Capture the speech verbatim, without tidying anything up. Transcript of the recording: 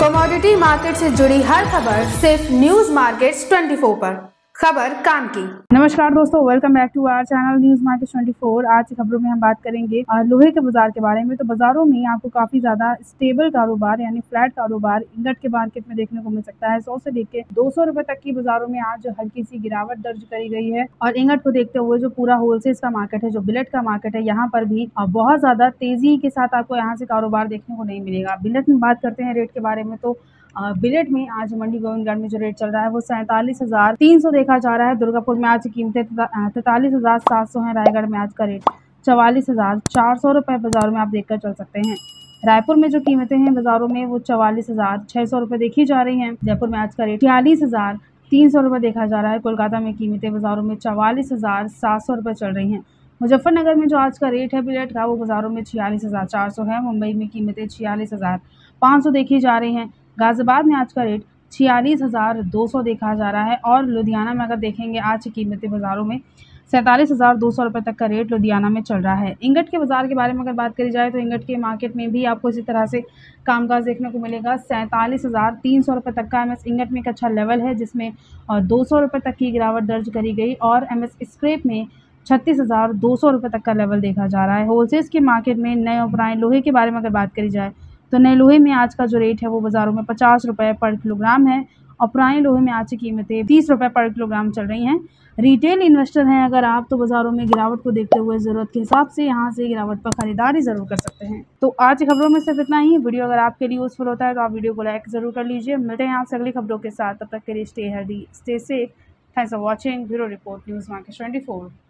Commodity market से जुड़ी हर खबर सिर्फ न्यूज मार्केट्स चौबीस पर। खबर काम की। नमस्कार दोस्तों, welcome back to our channel News Market चौबीस। आज की खबरों में हम बात करेंगे लोहे के बाजार के बारे में। तो बाजारों में आपको काफी ज्यादा स्टेबल कारोबार यानी फ्लैट कारोबार इंगट के मार्केट में देखने को मिल सकता है। सौ से लेकर दो सौ रुपए तक की बाजारों में आज हल्की सी गिरावट दर्ज करी गई है। और इंगट को देखते हुए जो पूरा होलसेल का मार्केट है, जो बिलेट का मार्केट है, यहाँ पर भी बहुत ज्यादा तेजी के साथ आपको यहाँ से कारोबार देखने को नहीं मिलेगा। बिलेट में बात करते हैं रेट के बारे में, तो बिलेट में आज मंडी गोविंदगढ़ में जो रेट चल रहा है वो सैंतालीस हजार तीन सौ देखा जा रहा है। दुर्गापुर में आज की कीमतें तैतालीस हजार सात सौ है। रायगढ़ में आज का रेट चवालीस हजार चार सौ रुपए बाजार में आप देखकर चल सकते हैं। रायपुर में जो कीमतें हैं बाजारों में वो चवालीस हजार छह सौ रुपए देखी जा रही हैं। जयपुर में आज का रेट छियालीस हजार तीन सौ रुपए देखा जा रहा है। कोलकाता में कीमतें बाजारों में चवालीस हजार सात सौ रुपए चल रही हैं। मुजफ्फरनगर में जो आज का रेट है बिलेट का वो बाजारों में छियालीस हजार चार सौ है। मुंबई में कीमतें छियालीस हजार पाँच सौ देखी जा रही हैं। गाजियाबाद में आज का रेट छियालीस हजार दो सौ देखा जा रहा है। और लुधियाना में अगर देखेंगे आज की कीमतें बाजारों में सैंतालीस हजार दो सौ रुपये तक का रेट लुधियाना में चल रहा है। इंगट के बाजार के बारे में अगर बात करी जाए तो इंगट के मार्केट में भी आपको इसी तरह से कामकाज देखने को मिलेगा। सैंतालीस हजार तीन सौ रुपये तक का एम एस इंगट में एक अच्छा लेवल है, जिसमें और दो सौ रुपये तक की गिरावट दर्ज करी गई। और एम एस स्क्रैप में छत्तीस हजार दो सौ रुपये तक का लेवल देखा जा रहा है। होलसेल के मार्केट में नए और पुराने लोहे के बारे में अगर बात करी जाए तो नए लोहे में आज का जो रेट है वो बाजारों में पचास रुपए पर किलोग्राम है। और पुराने लोहे में आज की कीमतें तीस रुपए पर किलोग्राम चल रही हैं। रिटेल इन्वेस्टर हैं अगर आप, तो बाजारों में गिरावट को देखते हुए ज़रूरत के हिसाब से यहाँ से गिरावट पर खरीदारी ज़रूर कर सकते हैं। तो आज की खबरों में सिर्फ इतना ही। वीडियो अगर आपके लिए यूज़फुल होता है तो आप वीडियो को लाइक ज़रूर कर लीजिए। मिलते हैं आपसे अगली खबरों के साथ, तब तक के लिए stay healthy, stay safe. Thanks for watching. Bureau report, News Market चौबीस।